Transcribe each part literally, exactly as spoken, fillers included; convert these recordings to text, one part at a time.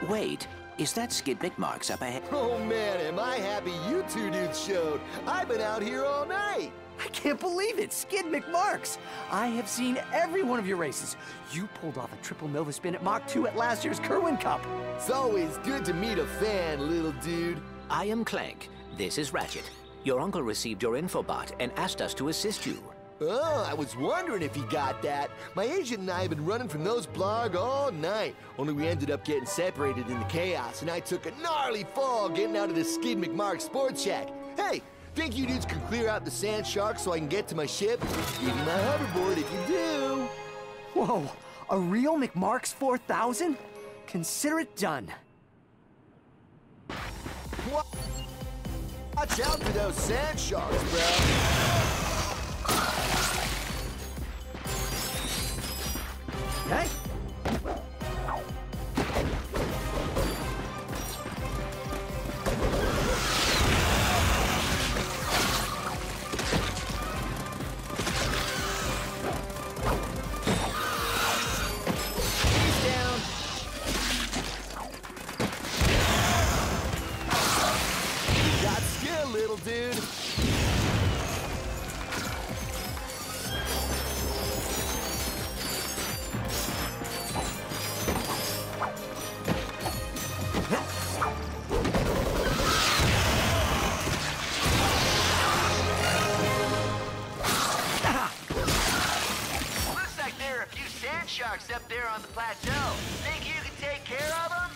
Wait, is that Skid McMarx up ahead? Oh man, am I happy you two dudes showed. I've been out here all night. I can't believe it, Skid McMarx. I have seen every one of your races. You pulled off a triple Nova spin at Mach two at last year's Kerwin Cup. It's always good to meet a fan, little dude. I am Clank. This is Ratchet. Your uncle received your infobot and asked us to assist you. Oh, I was wondering if he got that. My agent and I have been running from those blarg all night. Only we ended up getting separated in the chaos, and I took a gnarly fall getting out of the Skid McMarx Sports Shack. Hey, think you dudes can clear out the sand shark so I can get to my ship? Give me my hoverboard if you do. Whoa, a real McMarx four thousand? Consider it done. What? Watch out for those sand sharks, bro. Hey! Little dude. Looks like there are a few sand sharks up there on the plateau. Think you can take care of them?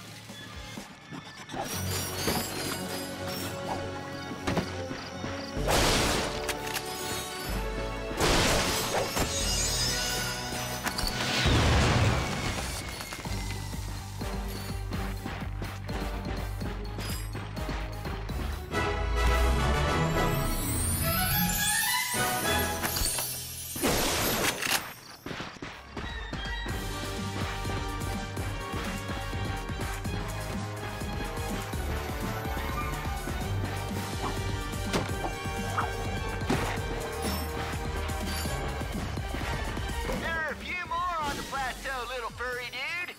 Little furry dude.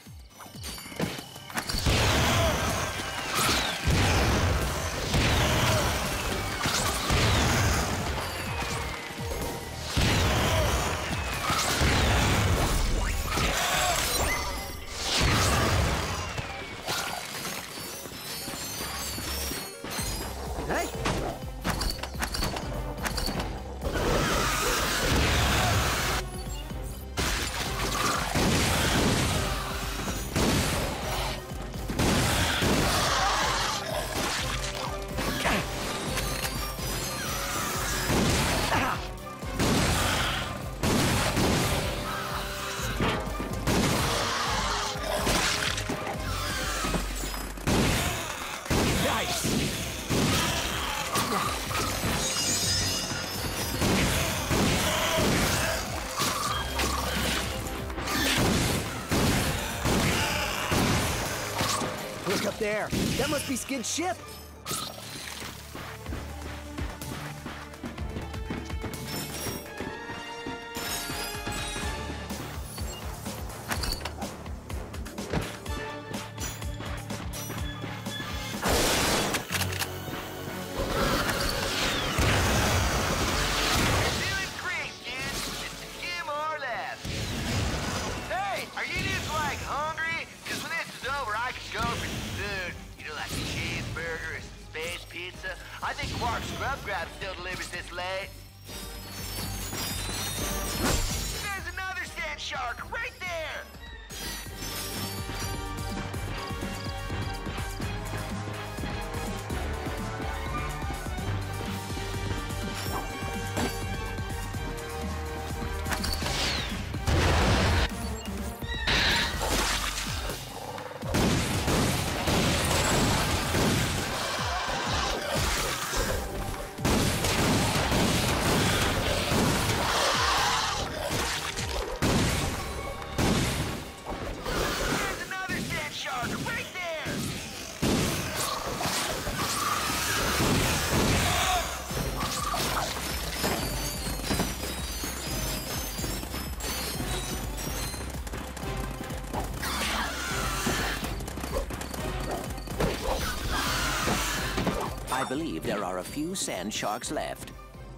Hey! Look up there. That must be Skid's ship. I think Quark Scrub Grab still delivers this late. There's another sand shark right there! I believe there are a few sand sharks left.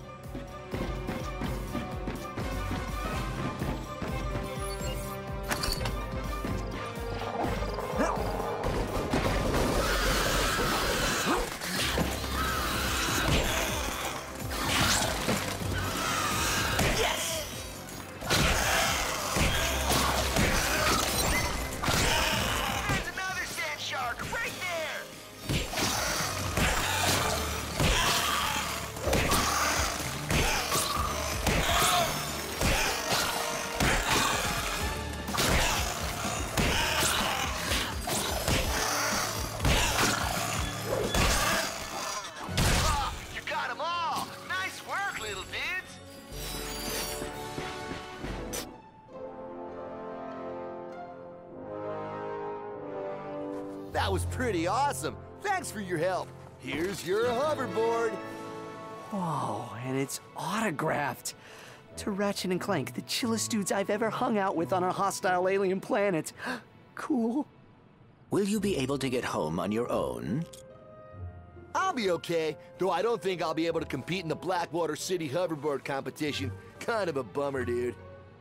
That was pretty awesome. Thanks for your help. Here's your hoverboard. Whoa, and it's autographed. To Ratchet and Clank, the chillest dudes I've ever hung out with on a hostile alien planet. Cool. Will you be able to get home on your own? I'll be okay, though I don't think I'll be able to compete in the Blackwater City hoverboard competition. Kind of a bummer, dude.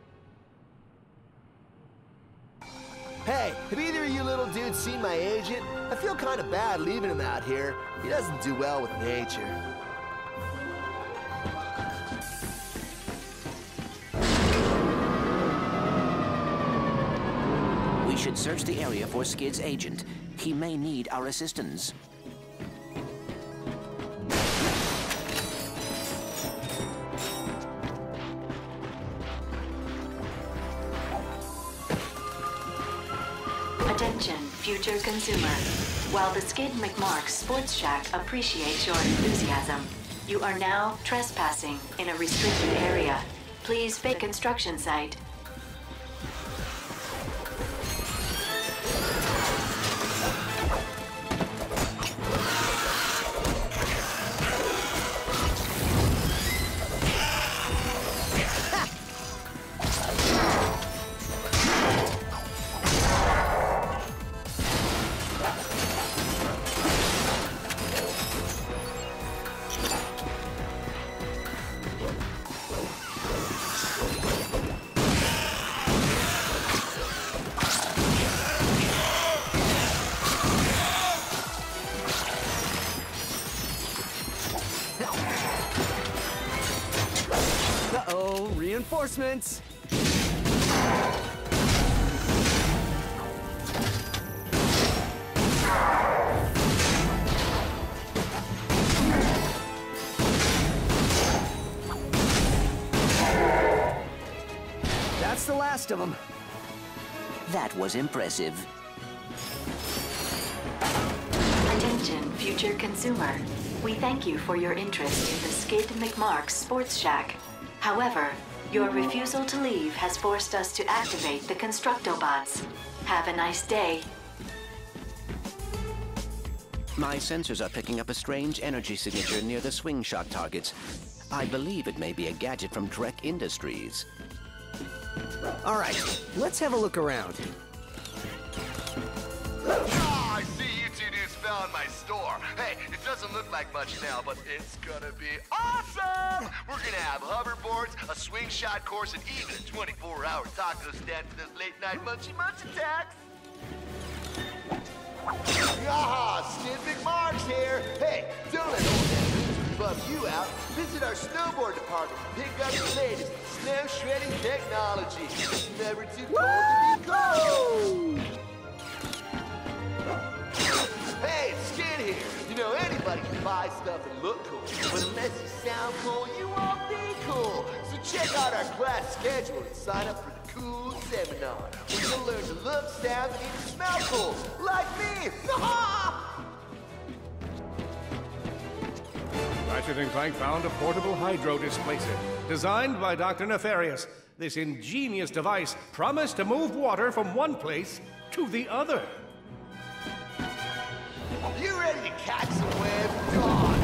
Hey, have either of you little dudes seen my agent? I feel kind of bad leaving him out here. He doesn't do well with nature. We should search the area for Skid's agent. He may need our assistance. Attention, future consumer. While the Skid McMarx Sports Shack appreciates your enthusiasm, you are now trespassing in a restricted area. Please vacate the construction site. Uh-oh, reinforcements! That's the last of them. That was impressive. Attention, future consumer. We thank you for your interest in the Skid McMarx Sports Shack. However, your refusal to leave has forced us to activate the Constructobots. Have a nice day. My sensors are picking up a strange energy signature near the swing shock targets. I believe it may be a gadget from Trek Industries. All right, let's have a look around. Ah, I see you two dudes found my store. Hey, it doesn't look like much now, but it's gonna be awesome! We're gonna have hoverboards, a swing shot course, and even a twenty-four hour taco stand for those late night munchy munch attacks. Ah, Skid McMarx here. Hey, don't let old man Loser bum you out. Visit our snowboard department and pick up the latest snow shredding technology. It's never too cold to be cold. Hey, it's Skid here. You know, anybody can buy stuff and look cool, but unless you sound cool, you won't be cool. So check out our class schedule and sign up for the Cool Seminar, where you'll learn to look, sound, and smell cool, like me. Ratchet and Clank found a portable hydro displacer, designed by Doctor Nefarious. This ingenious device promised to move water from one place to the other. You ready to catch some web? God.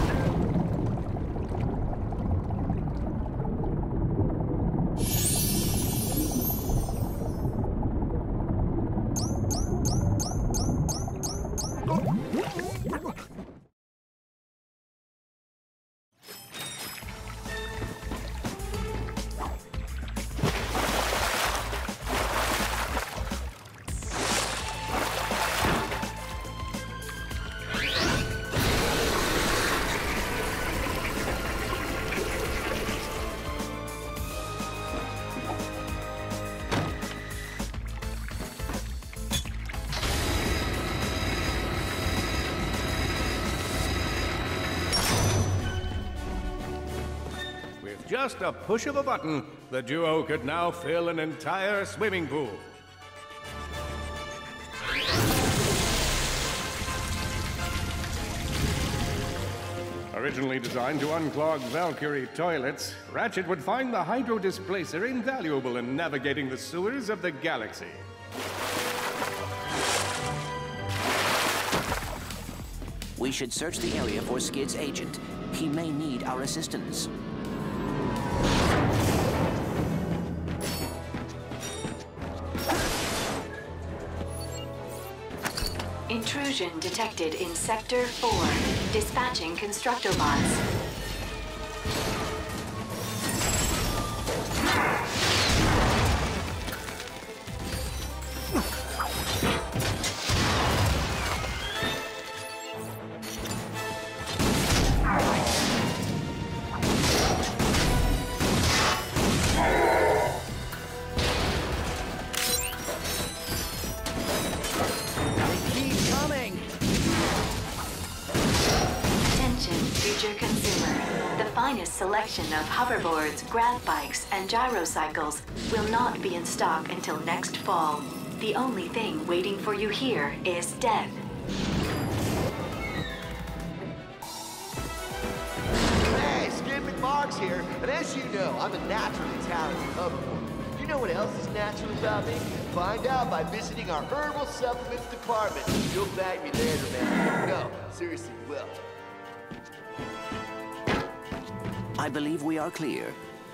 just a push of a button, the duo could now fill an entire swimming pool. Originally designed to unclog Valkyrie toilets, Ratchet would find the Hydro Displacer invaluable in navigating the sewers of the galaxy. We should search the area for Skid's agent. He may need our assistance. Intrusion detected in Sector four. Dispatching Constructobots. Selection of hoverboards, grav bikes, and gyrocycles will not be in stock until next fall. The only thing waiting for you here is death. Hey, Skid McMarx here, and as you know, I'm a naturally talented hoverboard. You know what else is natural about me? Find out by visiting our herbal supplements department. You'll thank me later, man. No, seriously, you will. I believe we are clear.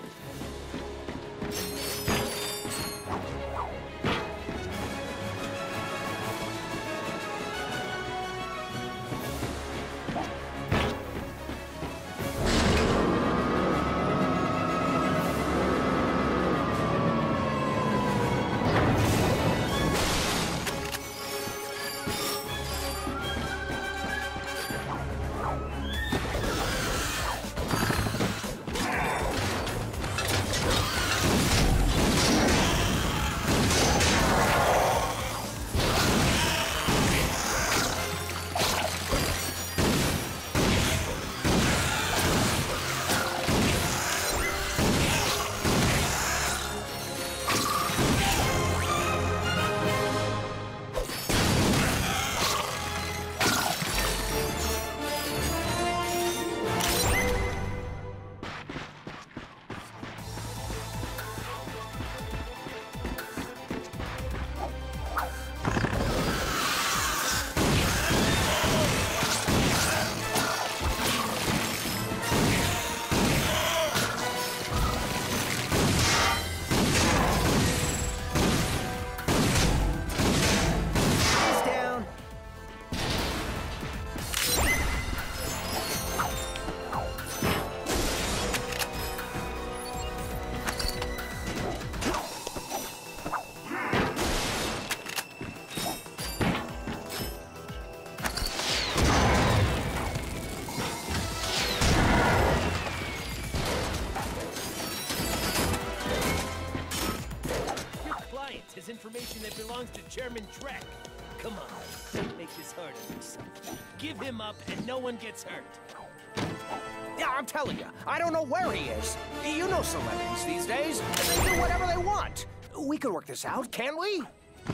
Information that belongs to Chairman Trek. Come on, don't make this hard on yourself. Give him up and no one gets hurt. Yeah, I'm telling you, I don't know where he is. You know celebrities these days. They do whatever they want. We can work this out, can't we?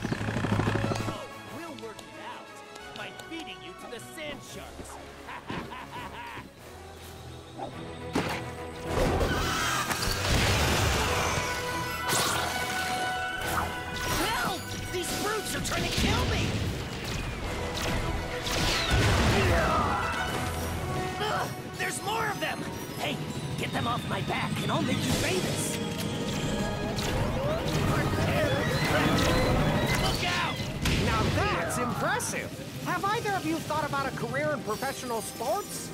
Oh, we'll work it out by feeding you to the sand sharks. These brutes are trying to kill me! Ugh, there's more of them! Hey, get them off my back and I'll make you famous! Look out! Now that's impressive! Have either of you thought about a career in professional sports?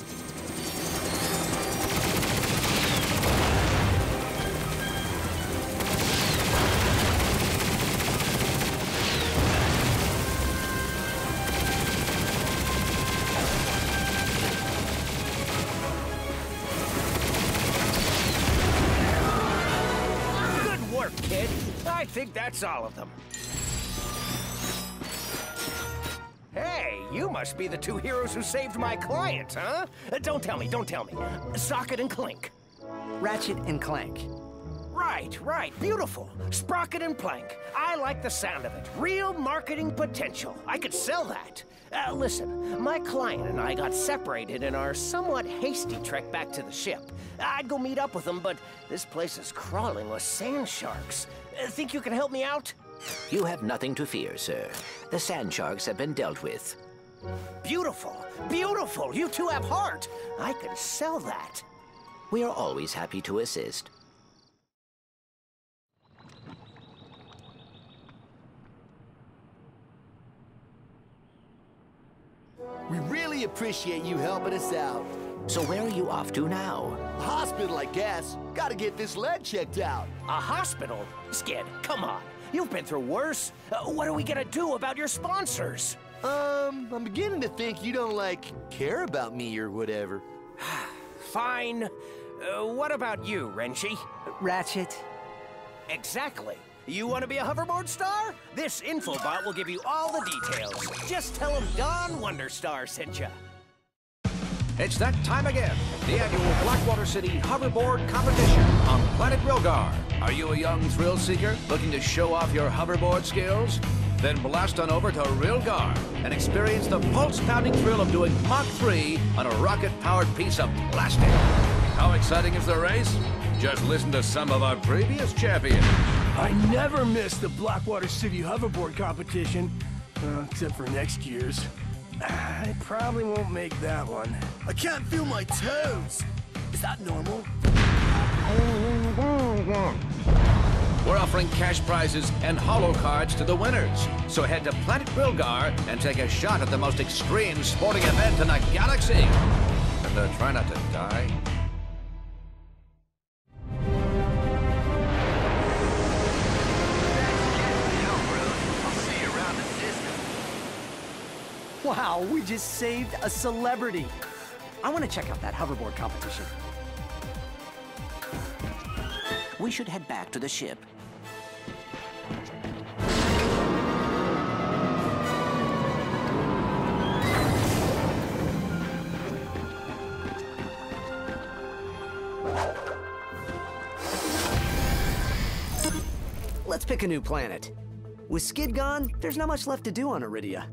Kid, I think that's all of them. Hey, you must be the two heroes who saved my client, huh? Uh, don't tell me, don't tell me. Socket and Clink. Ratchet and Clank. Right, right. Beautiful. Sprocket and Plank. I like the sound of it. Real marketing potential. I could sell that. Uh, listen, my client and I got separated in our somewhat hasty trek back to the ship. I'd go meet up with them, but this place is crawling with sand sharks. Uh, think you can help me out? You have nothing to fear, sir. The sand sharks have been dealt with. Beautiful. Beautiful. You two have heart. I can sell that. We are always happy to assist. We really appreciate you helping us out. So where are you off to now? Hospital, I guess. Gotta get this lead checked out. A hospital? Skid, come on. You've been through worse. Uh, what are we gonna do about your sponsors? Um, I'm beginning to think you don't, like, care about me or whatever. Fine. Uh, what about you, Renshi? Ratchet. Exactly. You want to be a hoverboard star? This infobot will give you all the details. Just tell him Don Wonderstar sent you. It's that time again. The annual Blackwater City Hoverboard Competition on Planet Rilgar. Are you a young thrill seeker looking to show off your hoverboard skills? Then blast on over to Rilgar and experience the pulse-pounding thrill of doing Mach three on a rocket-powered piece of plastic. How exciting is the race? Just listen to some of our previous champions. I never miss the Blackwater City Hoverboard Competition, uh, except for next year's. I probably won't make that one. I can't feel my toes. Is that normal? We're offering cash prizes and holo cards to the winners. So head to Planet Rilgar and take a shot at the most extreme sporting event in the galaxy. And uh, try not to die. Wow, we just saved a celebrity. I want to check out that hoverboard competition. We should head back to the ship. Let's pick a new planet. With Skid gone, there's not much left to do on Iridia.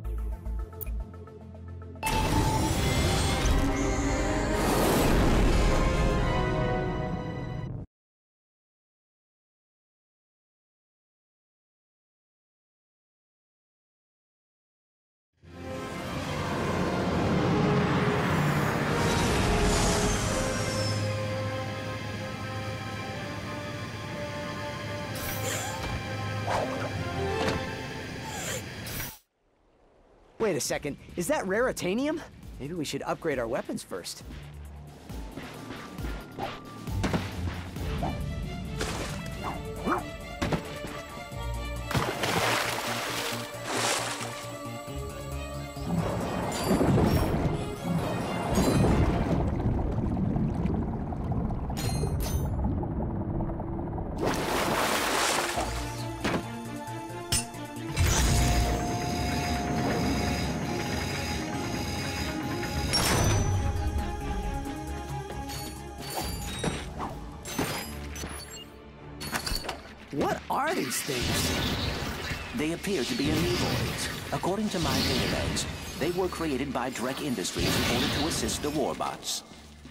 Wait a second, is that raritanium? Maybe we should upgrade our weapons first. What are these things? They appear to be amoeboids. According to my databanks, they were created by Drek Industries in order to assist the warbots.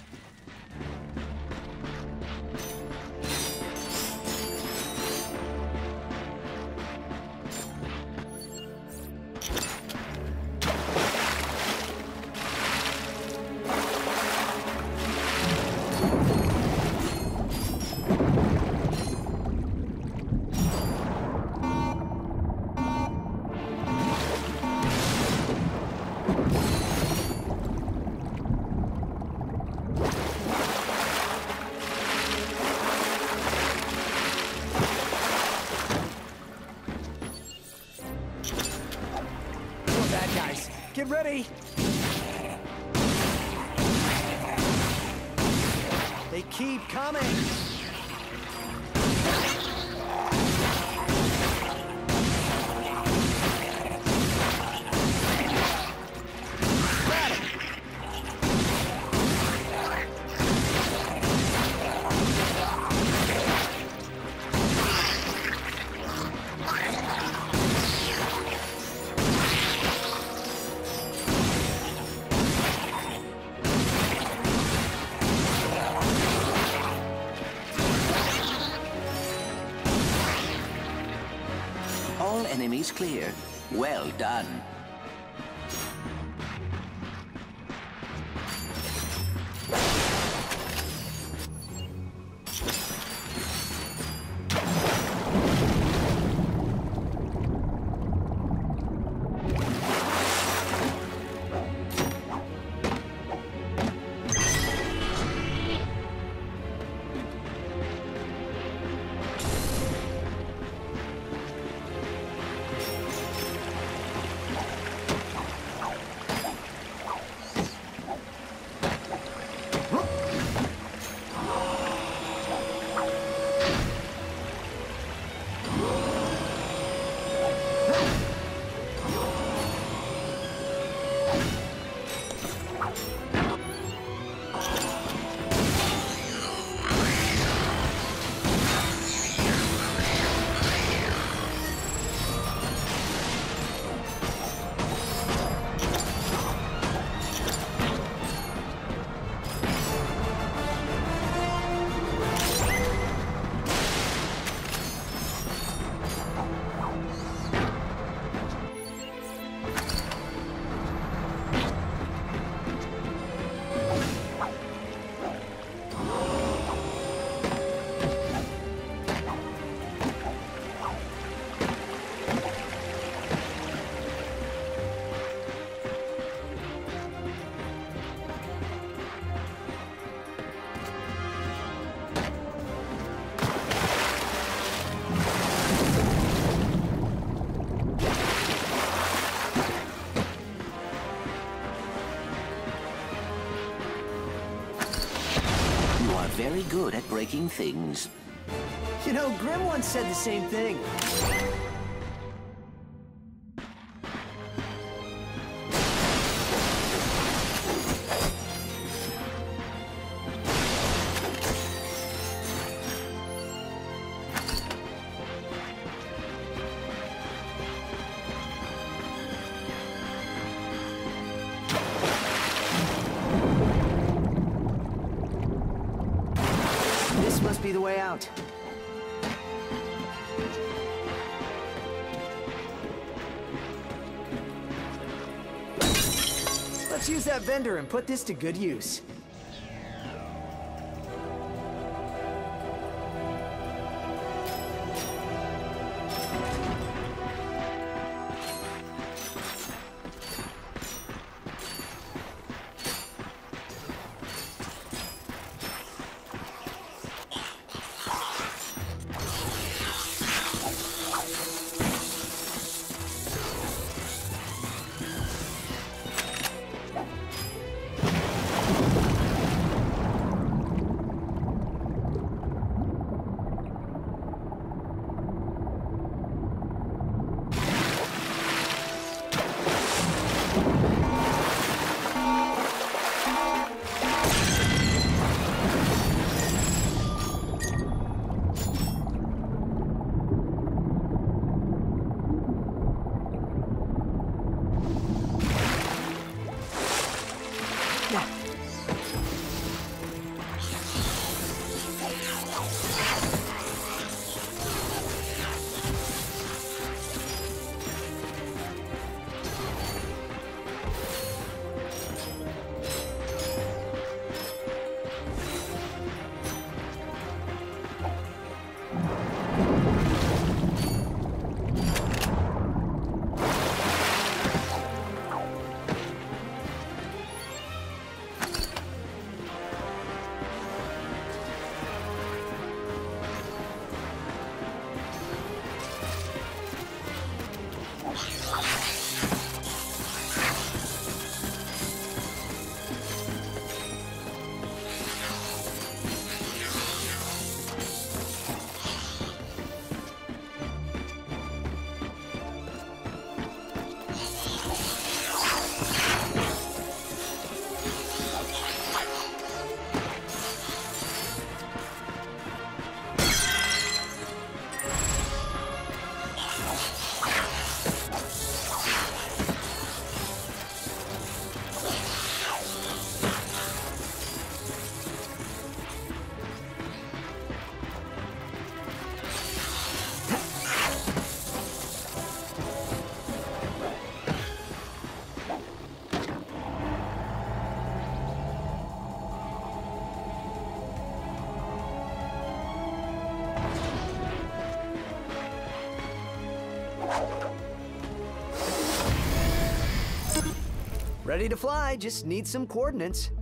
Get ready! They keep coming! Got it! enemies clear. Well done. Very good at breaking things. You know, Grim once said the same thing. This must be the way out. Let's use that vendor and put this to good use. Ready to fly, just need some coordinates.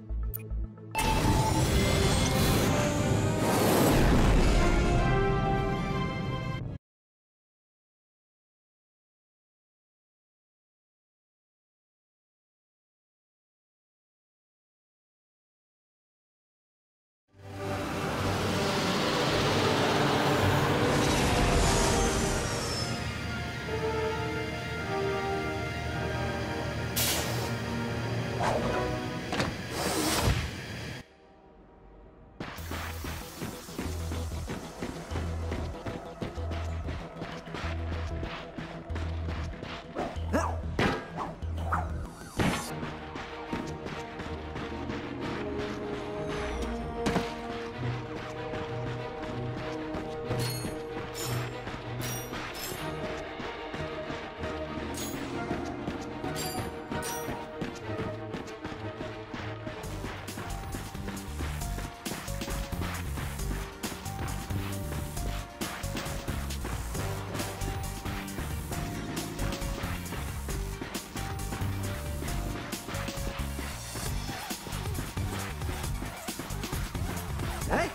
Hey!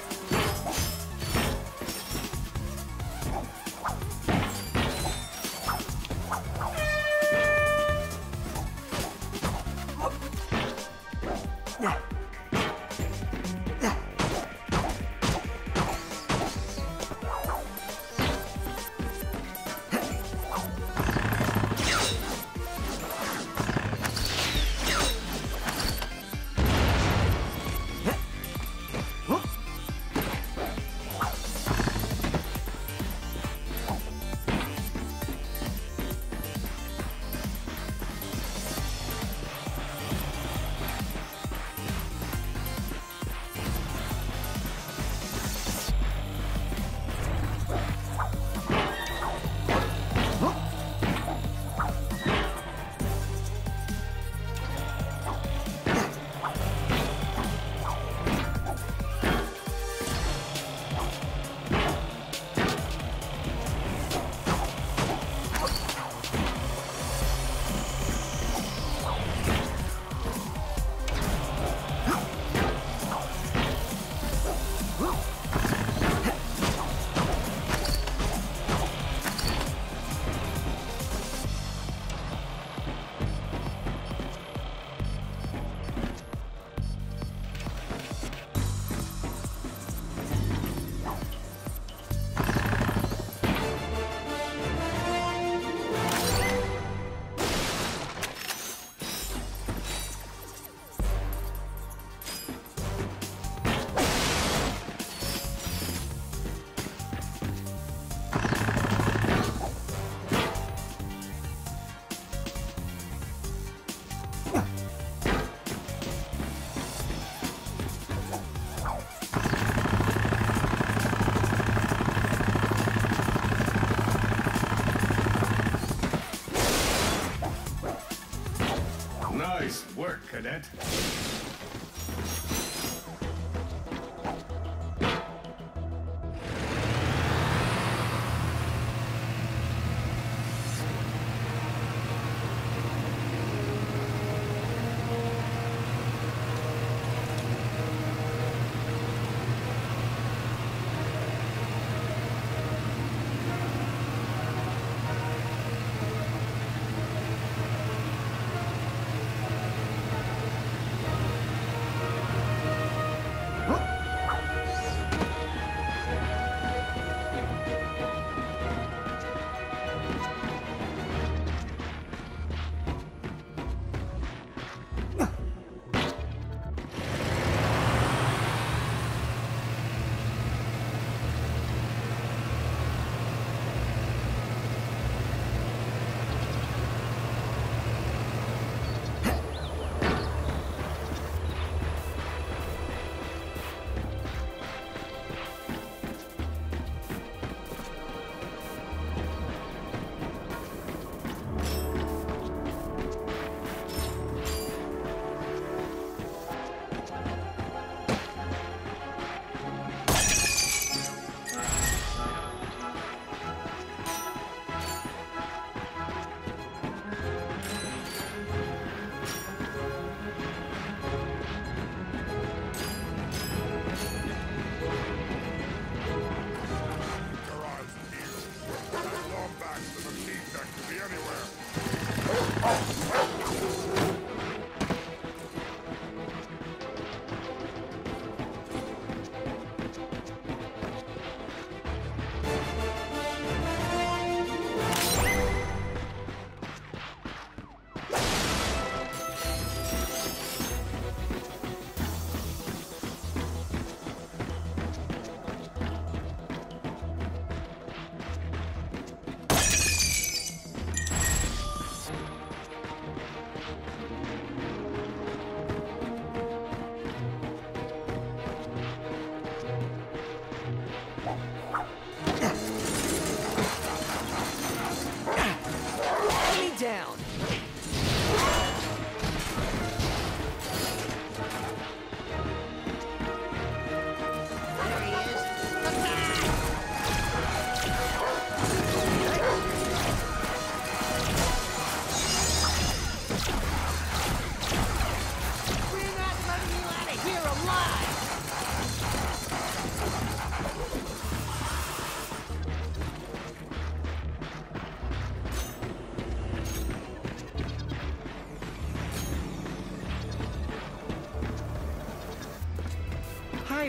Nice work, Cadet.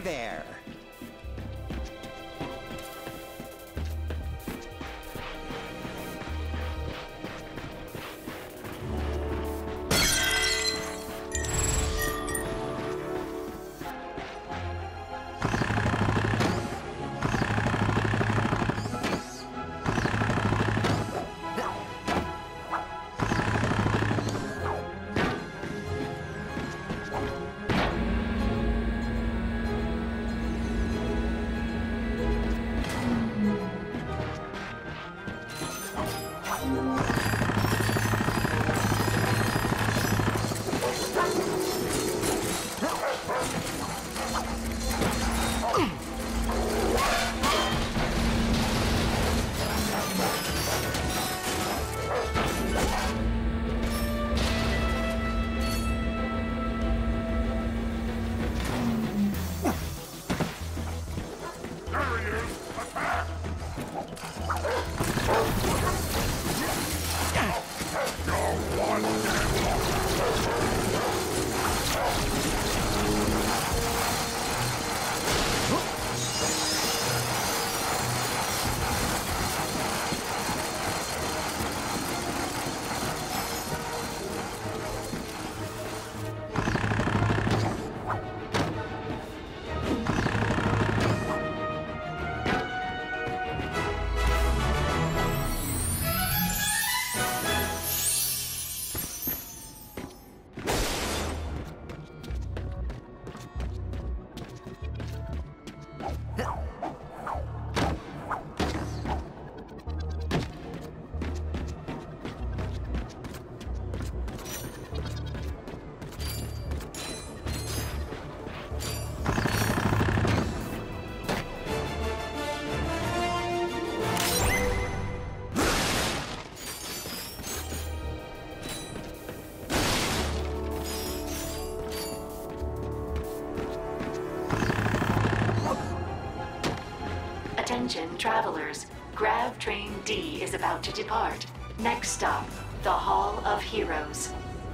there. Attention travelers, Grav Train D is about to depart. Next stop, the Hall of Heroes.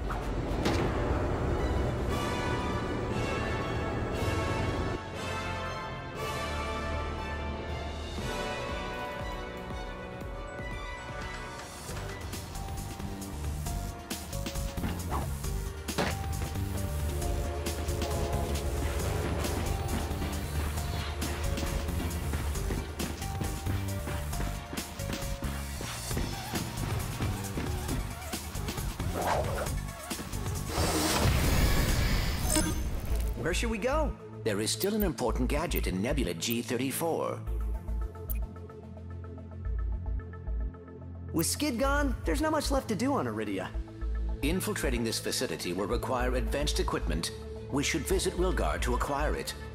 Where should we go? There is still an important gadget in Nebula G thirty-four. With Skid gone, there's not much left to do on Iridia. Infiltrating this facility will require advanced equipment. We should visit Rilgar to acquire it.